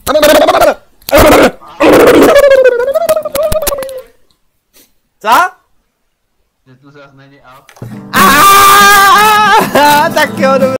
Co? Že tu zase není out. Tak jo, dobře.